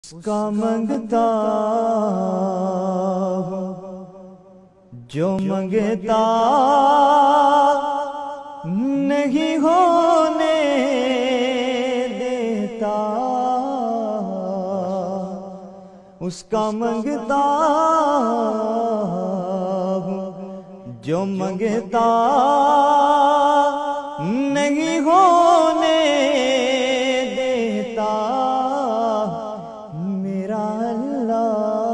اس کا منگتا ہوں جو منگتا نہیں ہونے دیتا، اس کا منگتا ہوں جو منگتا نہیں ہونے دیتا، میرا اللہ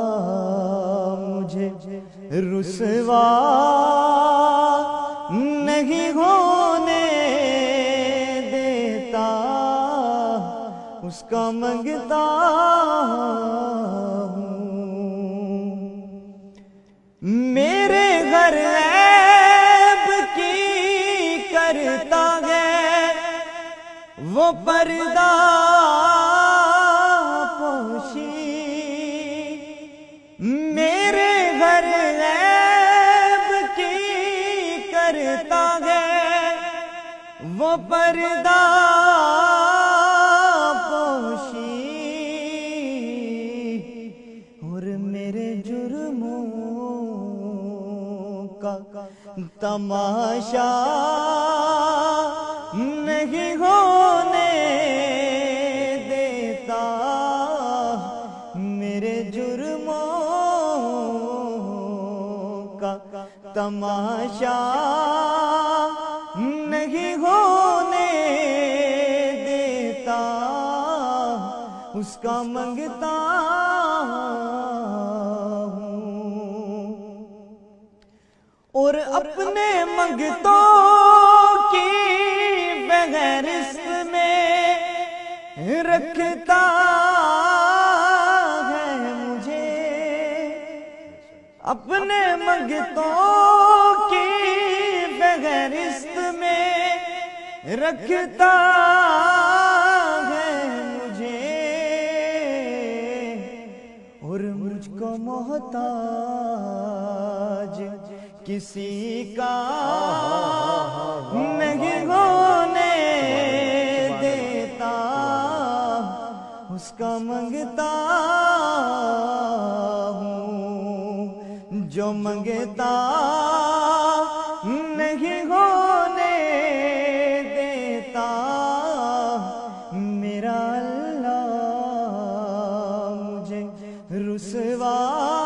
مجھے رسوا نہیں ہونے دیتا، اس کا منگتا ہوں۔ میرے گھر عیب کی کرتا ہے وہ پردہ پوشی، میرے گھر عیب کی کرتا ہے وہ پردہ پوشی، اور میرے جرموں کا تماشا نہیں ہونے دیتا، میرے جرموں کا تماشا نہیں ہونے دیتا، اس کا منگتا ہوں، اور اپنے منگتوں کی فہرست میں رکھتا ہے مجھے، اپنے منگتوں کی فہرست میں رکھتا ہے مجھے، اور مجھ کو محتاج کسی کا نہیں ہونے دیتا، اس کا منگتا ہوں جو منگتا نہیں ہونے دیتا، میرا اللہ مجھے رسوا